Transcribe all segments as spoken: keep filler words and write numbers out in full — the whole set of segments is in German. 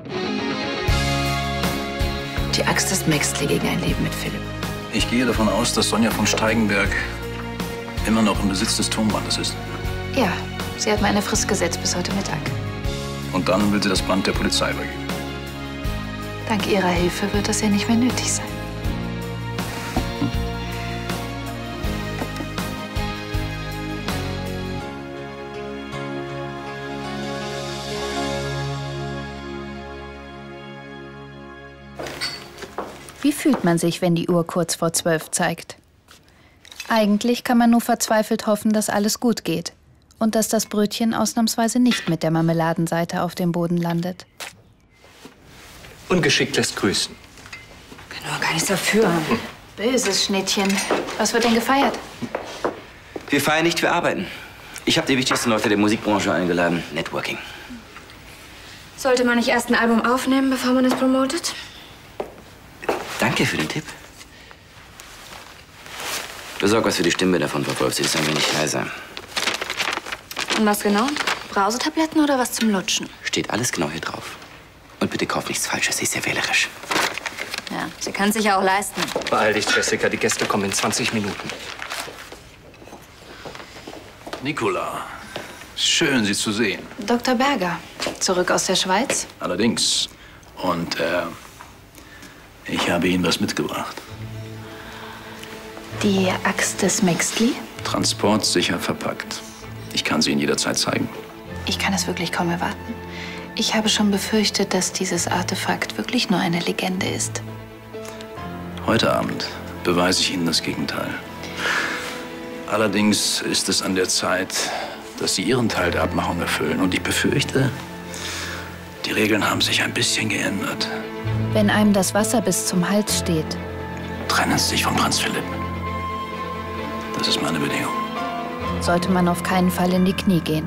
Die Axt des Maxley gegen ein Leben mit Philipp. Ich gehe davon aus, dass Sonja von Steigenberg immer noch im Besitz des Tonbandes ist. Ja, sie hat mir eine Frist gesetzt bis heute Mittag. Und dann will sie das Band der Polizei übergeben. Dank ihrer Hilfe wird das ja nicht mehr nötig sein. Wie fühlt man sich, wenn die Uhr kurz vor zwölf zeigt? Eigentlich kann man nur verzweifelt hoffen, dass alles gut geht und dass das Brötchen ausnahmsweise nicht mit der Marmeladenseite auf dem Boden landet. Ungeschickt lässt grüßen. Kann doch gar nichts dafür. Hm. Böses Schnittchen. Was wird denn gefeiert? Wir feiern nicht, wir arbeiten. Ich habe die wichtigsten Leute der Musikbranche eingeladen. Networking. Sollte man nicht erst ein Album aufnehmen, bevor man es promotet? Danke für den Tipp. Besorg was für die Stimme davon, Frau Wolf. Sie ist ein wenig leiser. Und was genau? Brausetabletten oder was zum Lutschen? Steht alles genau hier drauf. Und bitte kauf nichts Falsches, sie ist sehr wählerisch. Ja, sie kann es sich ja auch leisten. Beeil dich, Jessica, die Gäste kommen in zwanzig Minuten. Nicola, schön, Sie zu sehen. Doktor Berger, zurück aus der Schweiz? Allerdings. Und, äh, ich habe Ihnen was mitgebracht. Die Axt des Maxley? Transportsicher verpackt. Ich kann sie Ihnen jederzeit zeigen. Ich kann es wirklich kaum erwarten. Ich habe schon befürchtet, dass dieses Artefakt wirklich nur eine Legende ist. Heute Abend beweise ich Ihnen das Gegenteil. Allerdings ist es an der Zeit, dass Sie Ihren Teil der Abmachung erfüllen. Und ich befürchte, die Regeln haben sich ein bisschen geändert. Wenn einem das Wasser bis zum Hals steht, trennen Sie sich von Prinz Philipp. Das ist meine Bedingung. Sollte man auf keinen Fall in die Knie gehen.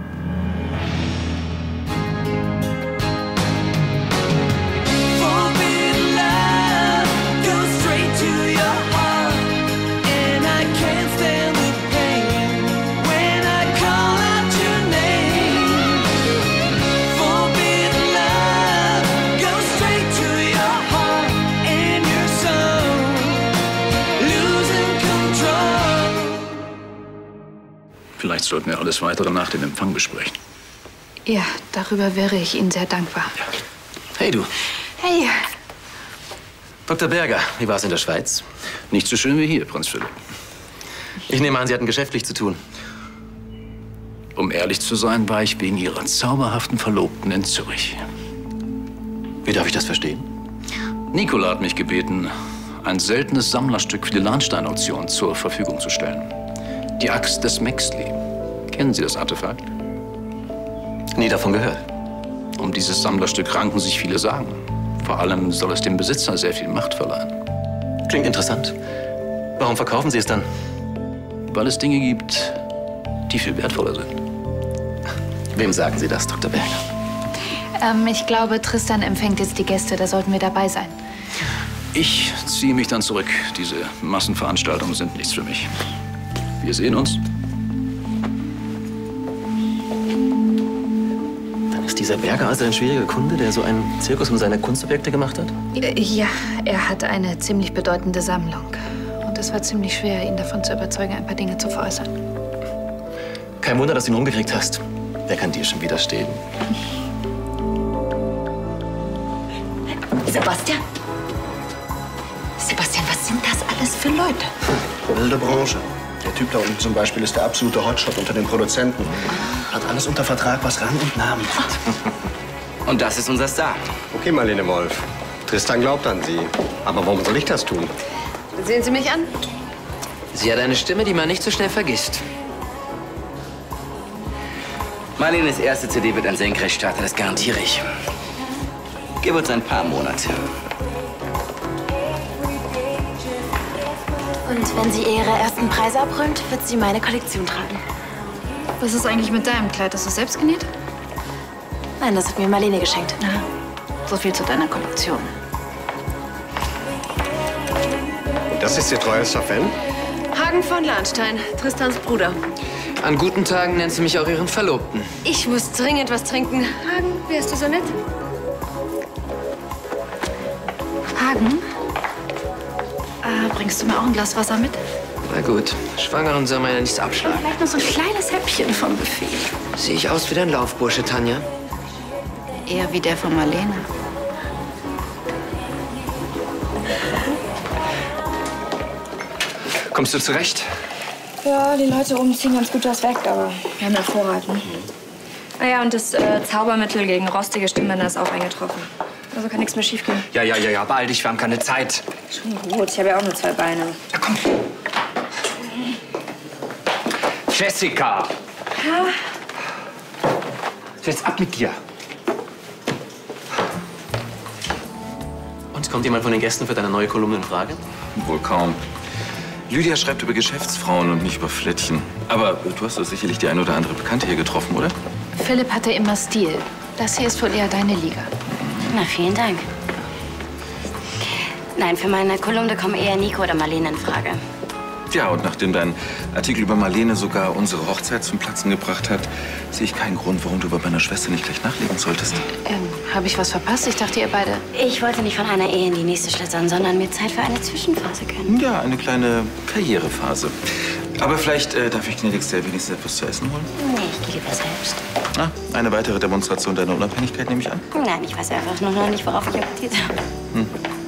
Vielleicht sollten wir alles Weitere nach dem Empfang besprechen. Ja, darüber wäre ich Ihnen sehr dankbar. Ja. Hey, du. Hey. Doktor Berger, wie war es in der Schweiz? Nicht so schön wie hier, Prinz Philipp. Ich nehme an, Sie hatten geschäftlich zu tun. Um ehrlich zu sein, war ich wegen Ihrer zauberhaften Verlobten in Zürich. Wie darf ich das verstehen? Nicola hat mich gebeten, ein seltenes Sammlerstück für die Lahnstein-Auktion zur Verfügung zu stellen. Die Axt des Maxley. Kennen Sie das Artefakt? Nie davon gehört. Um dieses Sammlerstück ranken sich viele Sagen. Vor allem soll es dem Besitzer sehr viel Macht verleihen. Klingt interessant. Warum verkaufen Sie es dann? Weil es Dinge gibt, die viel wertvoller sind. Wem sagen Sie das, Doktor Berger? Ähm, ich glaube, Tristan empfängt jetzt die Gäste. Da sollten wir dabei sein. Ich ziehe mich dann zurück. Diese Massenveranstaltungen sind nichts für mich. Wir sehen uns. Dann ist dieser Berger also ein schwieriger Kunde, der so einen Zirkus um seine Kunstobjekte gemacht hat? Ja, er hat eine ziemlich bedeutende Sammlung. Und es war ziemlich schwer, ihn davon zu überzeugen, ein paar Dinge zu veräußern. Kein Wunder, dass du ihn rumgekriegt hast. Wer kann dir schon widerstehen? Sebastian? Sebastian, was sind das alles für Leute? Wilde Branche. Der Typ da unten zum Beispiel ist der absolute Hotshot unter den Produzenten. Hat alles unter Vertrag, was Rang und Namen hat. Und das ist unser Star. Okay, Marlene Wolf. Tristan glaubt an Sie. Aber warum soll ich das tun? Sehen Sie mich an? Sie hat eine Stimme, die man nicht so schnell vergisst. Marlenes erste C D wird ein Senkrechtstarter, das garantiere ich. Gib uns ein paar Monate. Und wenn sie ihre ersten Preise abräumt, wird sie meine Kollektion tragen. Was ist eigentlich mit deinem Kleid? Hast du es selbst genäht? Nein, das hat mir Marlene geschenkt. Aha. So viel zu deiner Kollektion. Und das ist Ihr treuester Fan? Hagen von Lahnstein, Tristans Bruder. An guten Tagen nennt sie mich auch ihren Verlobten. Ich muss dringend was trinken. Hagen, wärst du so nett? Hagen? Äh, bringst du mir auch ein Glas Wasser mit? Na gut, Schwangeren soll man ja nichts abschlagen. Vielleicht noch so ein kleines Häppchen vom Buffet. Sehe ich aus wie dein Laufbursche, Tanja? Eher wie der von Marlene. Kommst du zurecht? Ja, die Leute oben ziehen ganz gut was weg, aber wir haben ja Vorrat, ne? Ah ja, und das äh, Zaubermittel gegen rostige Stimmbänder ist auch eingetroffen. Also kann nichts mehr schiefgehen. Ja, ja, ja, ja, beeil dich, wir haben keine Zeit. Schon gut, ich habe ja auch nur zwei Beine. Ja, komm. Jessica! Ja? Jetzt ab mit dir. Und kommt jemand von den Gästen für deine neue Kolumne in Frage? Wohl kaum. Lydia schreibt über Geschäftsfrauen und nicht über Flittchen. Aber du hast doch sicherlich die eine oder andere Bekannte hier getroffen, oder? Philipp hatte immer Stil. Das hier ist wohl eher deine Liga. Na, vielen Dank. Nein, für meine Kolumne kommen eher Nico oder Marlene in Frage. Ja, und nachdem dein Artikel über Marlene sogar unsere Hochzeit zum Platzen gebracht hat, sehe ich keinen Grund, warum du bei meiner Schwester nicht gleich nachlegen solltest. Ähm, habe ich was verpasst? Ich dachte, ihr beide... Ich wollte nicht von einer Ehe in die nächste schlittern, sondern mir Zeit für eine Zwischenphase gönnen. Ja, eine kleine Karrierephase. Aber vielleicht äh, darf ich gnädigst ja wenigstens etwas zu essen holen? Nee, ich gehe lieber selbst. Ah, eine weitere Demonstration deiner Unabhängigkeit, nehme ich an? Nein, ich weiß einfach nur noch nicht, worauf ich Appetit habe. Hm.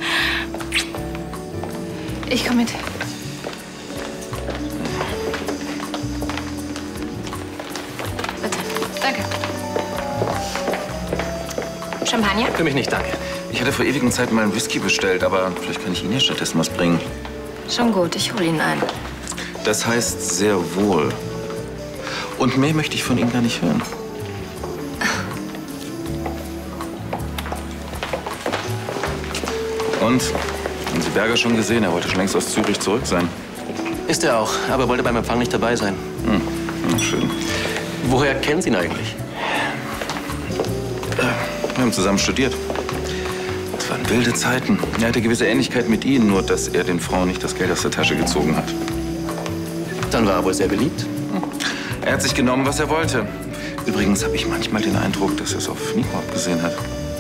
Ich komme mit. Bitte. Danke. Champagner? Für mich nicht, danke. Ich hatte vor ewigen Zeiten mal einen Whisky bestellt, aber vielleicht kann ich Ihnen ja stattdessen was bringen. Schon gut, ich hole ihn ein. Das heißt sehr wohl. Und mehr möchte ich von Ihnen gar nicht hören. Und? Haben Sie Berger schon gesehen? Er wollte schon längst aus Zürich zurück sein. Ist er auch, aber wollte beim Empfang nicht dabei sein. Hm, na schön. Woher kennen Sie ihn eigentlich? Wir haben zusammen studiert. Es waren wilde Zeiten. Er hatte gewisse Ähnlichkeit mit Ihnen, nur dass er den Frauen nicht das Geld aus der Tasche gezogen hat. Dann war er wohl sehr beliebt. Er hat sich genommen, was er wollte. Übrigens habe ich manchmal den Eindruck, dass er es auf Nico abgesehen hat.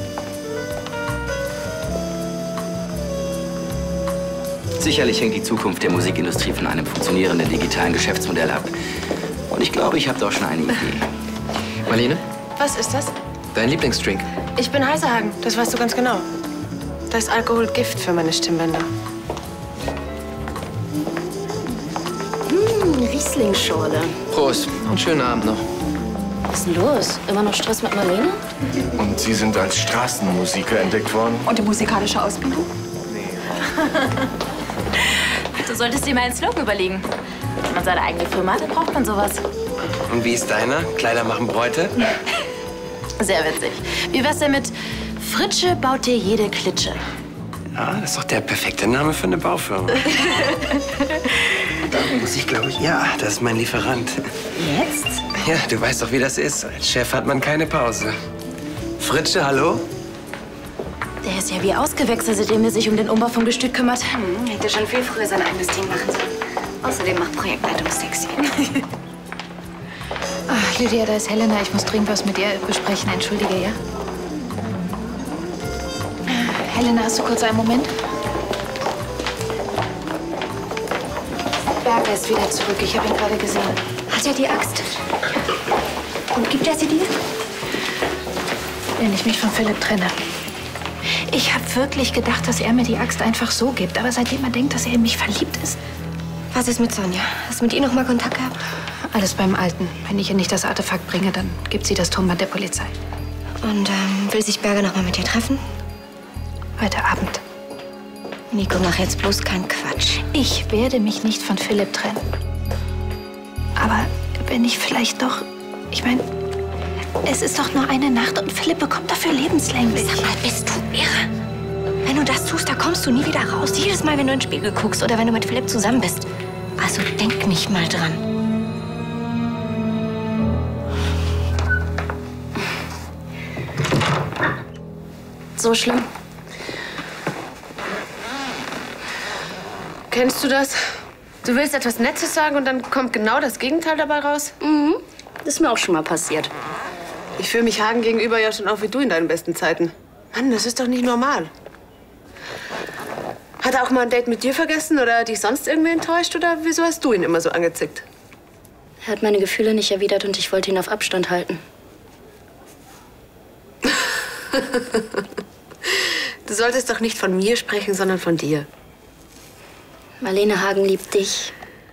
Sicherlich hängt die Zukunft der Musikindustrie von einem funktionierenden digitalen Geschäftsmodell ab. Und ich glaube, ich habe da auch schon eine Idee. Marlene, Was ist das? dein Lieblingsdrink? Ich bin Heiserhagen, das weißt du ganz genau. Da ist Alkohol Gift für meine Stimmbänder. Hm, Rieslingsschorle. Prost und schönen Abend noch. Was ist denn los? Immer noch Stress mit Marlene? Und Sie sind als Straßenmusiker entdeckt worden? Und die musikalische Ausbildung? Du solltest dir mal einen Slogan überlegen. Wenn man seine eigene Firma hat, dann braucht man sowas. Und wie ist deiner? Kleider machen Bräute? Sehr witzig. Wie wär's denn mit Fritsche baut dir jede Klitsche? Ja, das ist doch der perfekte Name für eine Baufirma. Da muss ich, glaube ich, ja, das ist mein Lieferant. Jetzt? Ja, du weißt doch, wie das ist. Als Chef hat man keine Pause. Fritsche, hallo? Der ist ja wie ausgewechselt, seitdem er sich um den Umbau vom Gestüt kümmert. Hm, hätte schon viel früher sein eigenes Team machen sollen. Außerdem macht Projektleitung sexy. Ach, Lydia, da ist Helena. Ich muss dringend was mit ihr besprechen. Entschuldige, ja? Helena, hast du kurz einen Moment? Berger ist wieder zurück. Ich habe ihn gerade gesehen. Hat er die Axt? Und gibt er sie dir? Wenn ich mich von Philipp trenne. Ich habe wirklich gedacht, dass er mir die Axt einfach so gibt. Aber seitdem er denkt, dass er in mich verliebt ist... Was ist mit Sonja? Hast du mit ihr noch mal Kontakt gehabt? Alles beim Alten. Wenn ich ihr nicht das Artefakt bringe, dann gibt sie das Tonband der Polizei. Und ähm, will sich Berger noch mal mit dir treffen? Heute Abend. Nico, mach jetzt bloß keinen Quatsch. Ich werde mich nicht von Philipp trennen. Aber wenn ich vielleicht doch... Ich meine, es ist doch nur eine Nacht und Philipp bekommt dafür lebenslänglich. Sag mal, bist du irre? Wenn du das tust, da kommst du nie wieder raus. Jedes Mal, wenn du in den Spiegel guckst oder wenn du mit Philipp zusammen bist. Also denk nicht mal dran. So schlimm. Kennst du das? Du willst etwas Nettes sagen und dann kommt genau das Gegenteil dabei raus? Mhm. Das ist mir auch schon mal passiert. Ich fühle mich Hagen gegenüber ja schon auch wie du in deinen besten Zeiten. Mann, das ist doch nicht normal. Hat er auch mal ein Date mit dir vergessen oder dich sonst irgendwie enttäuscht? Oder wieso hast du ihn immer so angezickt? Er hat meine Gefühle nicht erwidert und ich wollte ihn auf Abstand halten. Du solltest doch nicht von mir sprechen, sondern von dir. Marlene Hagen liebt dich.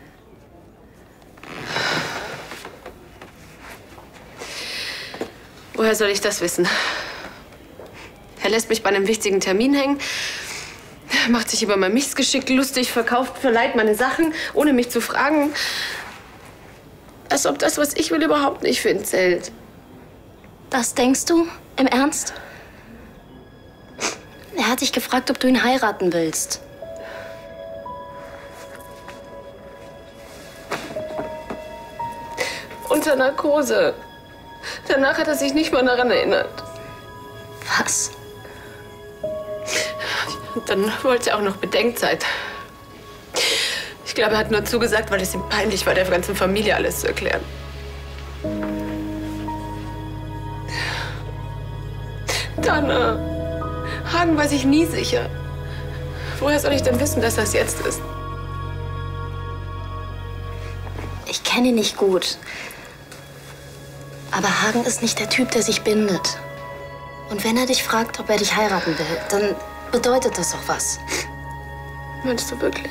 Woher soll ich das wissen? Er lässt mich bei einem wichtigen Termin hängen, macht sich über mein Missgeschick lustig, verkauft, verleiht meine Sachen, ohne mich zu fragen. Als ob das, was ich will, überhaupt nicht für ihn zählt. Das denkst du? Im Ernst? Er hat dich gefragt, ob du ihn heiraten willst. Unter Narkose. Danach hat er sich nicht mal daran erinnert. Was? Und dann wollte er auch noch Bedenkzeit. Ich glaube, er hat nur zugesagt, weil es ihm peinlich war, der ganzen Familie alles zu erklären. Dana, Hagen war sich nie sicher. Woher soll ich denn wissen, dass das jetzt ist? Ich kenne ihn nicht gut. Aber Hagen ist nicht der Typ, der sich bindet. Und wenn er dich fragt, ob er dich heiraten will, dann bedeutet das auch was. Meinst du wirklich?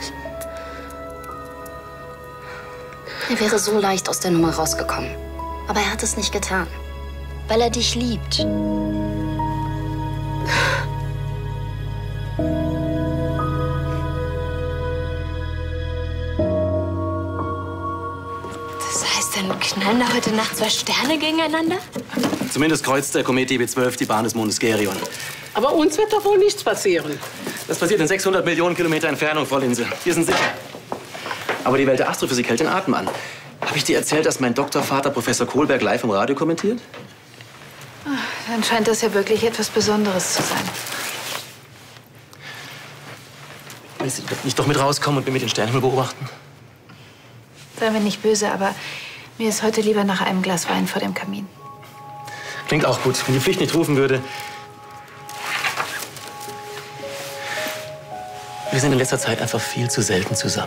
Er wäre so leicht aus der Nummer rausgekommen. Aber er hat es nicht getan. Weil er dich liebt. Das heißt, dann knallen da heute Nacht zwei Sterne gegeneinander? Zumindest kreuzt der Komet I B zwölf die Bahn des Mondes Gerion. Aber uns wird doch wohl nichts passieren. Das passiert in sechshundert Millionen Kilometer Entfernung, Frau Linse. Wir sind sicher. Aber die Welt der Astrophysik hält den Atem an. Habe ich dir erzählt, dass mein Doktorvater Professor Kohlberg live im Radio kommentiert? Dann scheint das ja wirklich etwas Besonderes zu sein. Willst du nicht doch mit rauskommen und mir mit den Sternenhimmel beobachten? Sei mir nicht böse, aber mir ist heute lieber nach einem Glas Wein vor dem Kamin. Klingt auch gut, wenn die Pflicht nicht rufen würde. Wir sind in letzter Zeit einfach viel zu selten zusammen.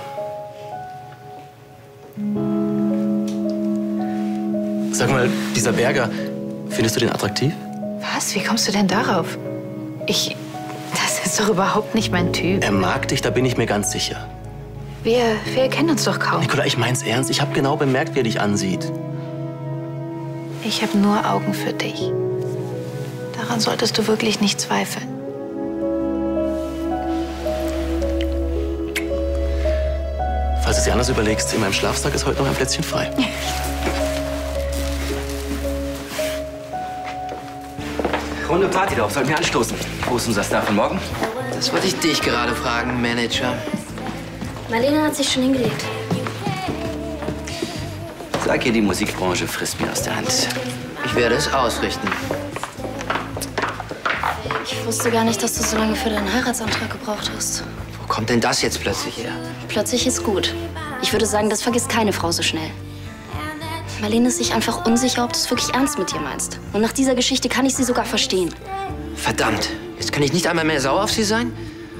Sag mal, dieser Berger, findest du den attraktiv? Was? Wie kommst du denn darauf? Ich... Das ist doch überhaupt nicht mein Typ. Er mag dich, da bin ich mir ganz sicher. Wir, wir kennen uns doch kaum. Nicola, ich mein's ernst. Ich habe genau bemerkt, wie er dich ansieht. Ich habe nur Augen für dich. Daran solltest du wirklich nicht zweifeln. Falls du es dir anders überlegst, in meinem Schlafsack ist heute noch ein Plätzchen frei. Runde Party drauf, sollten wir anstoßen. Wo ist unser Star von morgen? Das wollte ich dich gerade fragen, Manager. Marlene hat sich schon hingelegt. Sag ihr, die Musikbranche frisst mir aus der Hand. Ich werde es ausrichten. Ich wusste gar nicht, dass du so lange für deinen Heiratsantrag gebraucht hast. Wo kommt denn das jetzt plötzlich her? Plötzlich ist gut. Ich würde sagen, das vergisst keine Frau so schnell. Marlene ist sich einfach unsicher, ob du es wirklich ernst mit dir meinst. Und nach dieser Geschichte kann ich sie sogar verstehen. Verdammt, jetzt kann ich nicht einmal mehr sauer auf sie sein?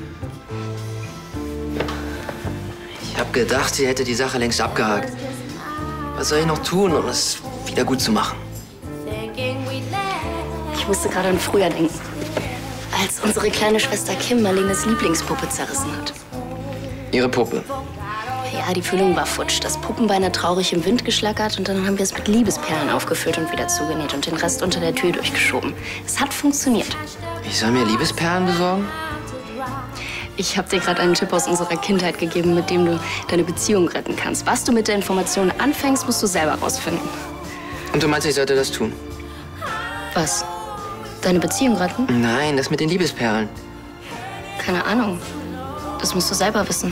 Ich habe gedacht, sie hätte die Sache längst abgehakt. Was soll ich noch tun, um es wieder gut zu machen? Ich musste gerade an früher denken. Als unsere kleine Schwester Kim Marlenes Lieblingspuppe zerrissen hat. Ihre Puppe? Ja, die Füllung war futsch. Das Puppenbein hat traurig im Wind geschlackert und dann haben wir es mit Liebesperlen aufgefüllt und wieder zugenäht und den Rest unter der Tür durchgeschoben. Es hat funktioniert. Ich soll mir Liebesperlen besorgen? Ich habe dir gerade einen Tipp aus unserer Kindheit gegeben, mit dem du deine Beziehung retten kannst. Was du mit der Information anfängst, musst du selber rausfinden. Und du meinst, ich sollte das tun? Was? Deine Beziehung retten? Nein, das mit den Liebesperlen. Keine Ahnung. Das musst du selber wissen.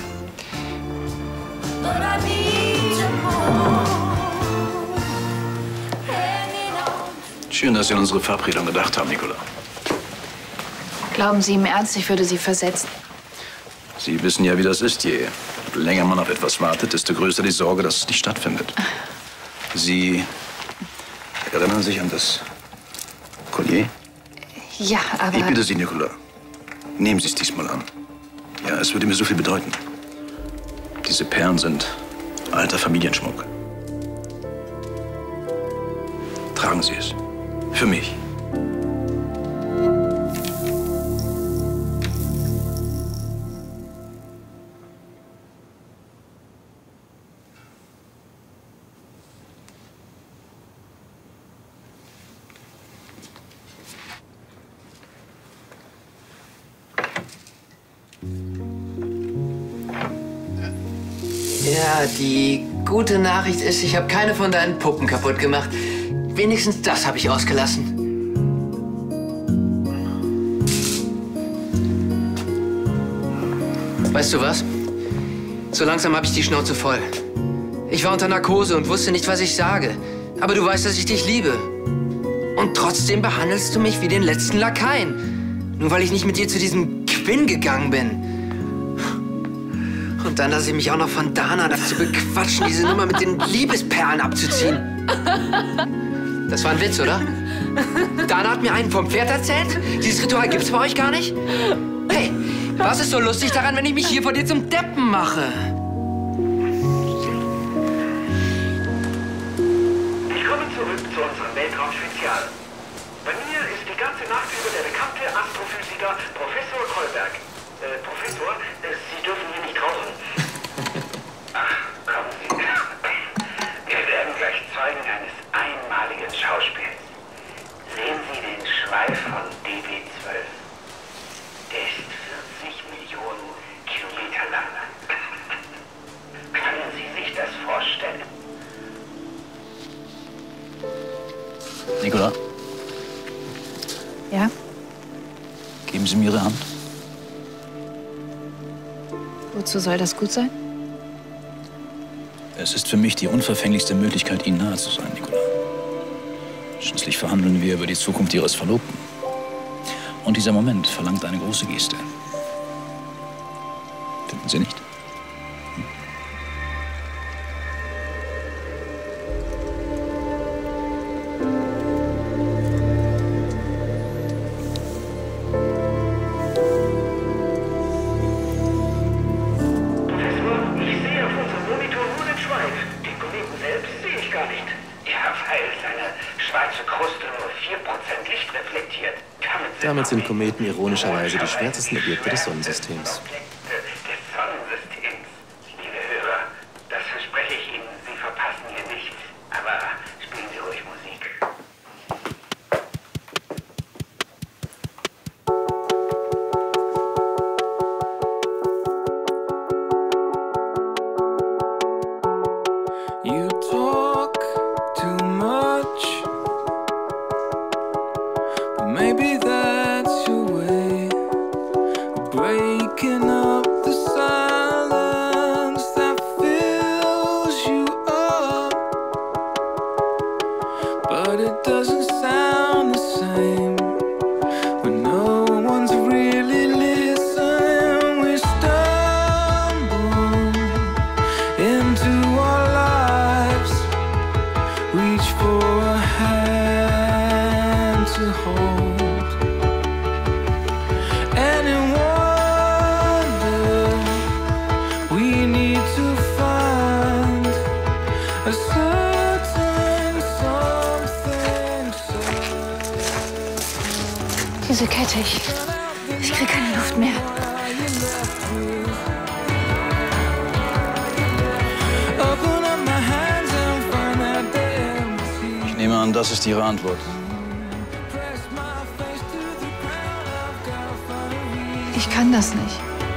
Schön, dass Sie an unsere Verabredung gedacht haben, Nicola. Glauben Sie im Ernst, ich würde Sie versetzen? Sie wissen ja, wie das ist. Je länger man auf etwas wartet, desto größer die Sorge, dass es nicht stattfindet. Sie erinnern sich an das Collier? Ja, aber... Ich bitte Sie, Nicola, nehmen Sie es diesmal an. Ja, es würde mir so viel bedeuten. Diese Perlen sind alter Familienschmuck. Tragen Sie es. Für mich. Ja, die gute Nachricht ist, ich habe keine von deinen Puppen kaputt gemacht. Wenigstens das habe ich ausgelassen. Weißt du was? So langsam habe ich die Schnauze voll. Ich war unter Narkose und wusste nicht, was ich sage. Aber du weißt, dass ich dich liebe. Und trotzdem behandelst du mich wie den letzten Lakaien. Nur weil ich nicht mit dir zu diesem Quinn gegangen bin. Und dann lasse ich mich auch noch von Dana dazu bequatschen, diese Nummer mit den Liebesperlen abzuziehen. Das war ein Witz, oder? Dana hat mir einen vom Pferd erzählt? Dieses Ritual gibt's bei euch gar nicht? Hey, was ist so lustig daran, wenn ich mich hier vor dir zum Deppen mache? Ich komme zurück zu unserem Weltraum-Spezial. Bei mir ist die ganze Nacht über der bekannte Astrophysiker Professor Kolberg. Äh, Professor, äh, Sie dürfen hier nicht rauchen. Ach, kommen Sie. Wir werden gleich Zeugen eines einmaligen Schauspiels. Sehen Sie den Schweif von D B zwölf. Der ist vierzig Millionen Kilometer lang. Können Sie sich das vorstellen? Nicola? Ja? Geben Sie mir Ihre Hand. Wozu soll das gut sein? Es ist für mich die unverfänglichste Möglichkeit, Ihnen nahe zu sein, Nicola. Schließlich verhandeln wir über die Zukunft Ihres Verlobten. Und dieser Moment verlangt eine große Geste. Finden Sie nicht? Damit sind Kometen ironischerweise die schwärzesten Objekte des Sonnensystems. Des Sonnensystems. Liebe Hörer, das verspreche ich Ihnen, Sie verpassen hier nichts. Aber spielen Sie ruhig Musik. You talk too much, but maybe that's your way of breaking up the silence that fills you up. But it doesn't sound the same when no one's really listening. We stumble into our lives, reach for a hand to hold, and in wonder we need to find a certain something. Diese Kette, ich, ich krieg keine Luft mehr. Open up my hands and find that they're empty. Ich nehme an, das ist Ihre Antwort. Ich kann das nicht.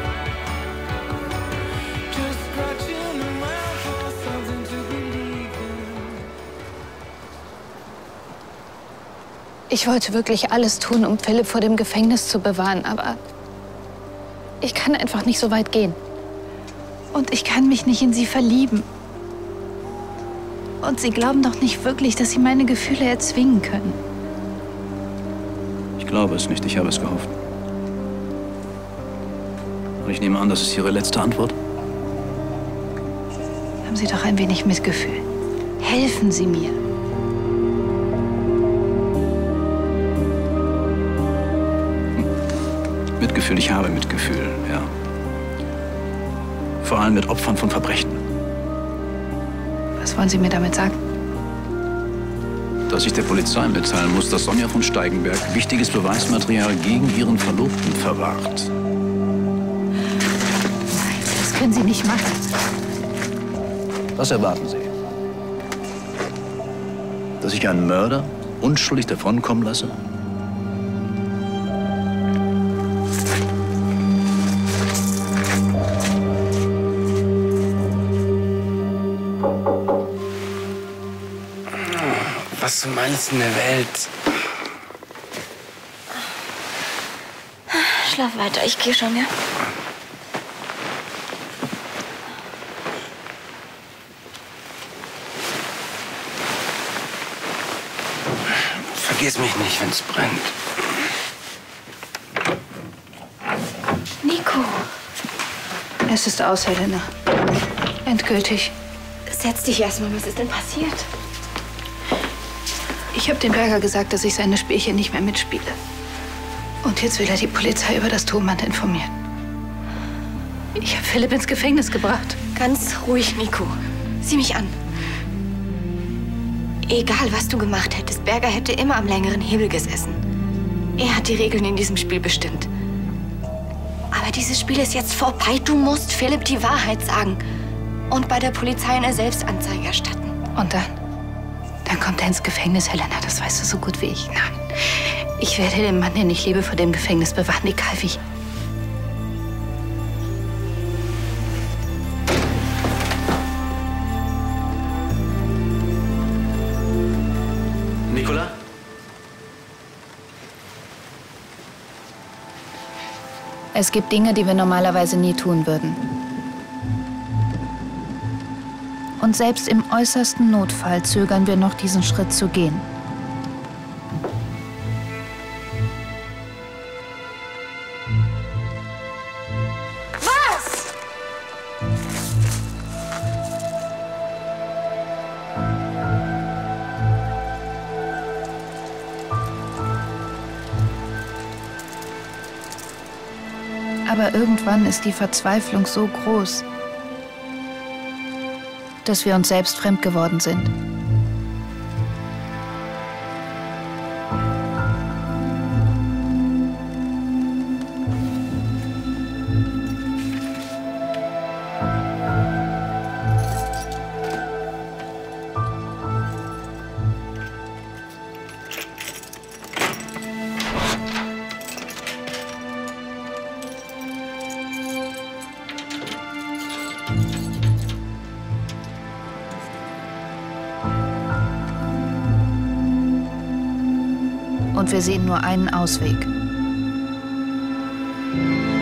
Ich wollte wirklich alles tun, um Philipp vor dem Gefängnis zu bewahren, aber ich kann einfach nicht so weit gehen. Und ich kann mich nicht in sie verlieben. Und sie glauben doch nicht wirklich, dass sie meine Gefühle erzwingen können. Ich glaube es nicht, ich habe es gehofft. Und ich nehme an, das ist Ihre letzte Antwort? Haben Sie doch ein wenig Mitgefühl. Helfen Sie mir. Mitgefühl, ich habe Mitgefühl, ja. Vor allem mit Opfern von Verbrechen. Was wollen Sie mir damit sagen? Dass ich der Polizei mitteilen muss, dass Sonja von Steigenberg wichtiges Beweismaterial gegen ihren Verlobten verwahrt. Nein, das können Sie nicht machen. Was erwarten Sie? Dass ich einen Mörder unschuldig davonkommen lasse? Was zum Einsten der Welt. Schlaf weiter, ich gehe schon, ja? Vergiss mich nicht, wenn's brennt. Nico. Es ist aus, Helena. Endgültig. Setz dich erstmal, was ist denn passiert? Ich habe dem Berger gesagt, dass ich seine Spielchen nicht mehr mitspiele. Und jetzt will er die Polizei über das Tonband informieren. Ich habe Philipp ins Gefängnis gebracht. Ganz ruhig, Nico. Sieh mich an. Egal, was du gemacht hättest, Berger hätte immer am längeren Hebel gesessen. Er hat die Regeln in diesem Spiel bestimmt. Aber dieses Spiel ist jetzt vorbei. Du musst Philipp die Wahrheit sagen. Und bei der Polizei eine Selbstanzeige erstatten. Und dann? Dann kommt er ins Gefängnis, Helena. Das weißt du so gut wie ich. Nein. Ich werde den Mann, den ich liebe, vor dem Gefängnis bewahren, egal wie. Nicola? Es gibt Dinge, die wir normalerweise nie tun würden. Und selbst im äußersten Notfall zögern wir noch, diesen Schritt zu gehen. Was? Aber irgendwann ist die Verzweiflung so groß, dass wir uns selbst fremd geworden sind. Und wir sehen nur einen Ausweg.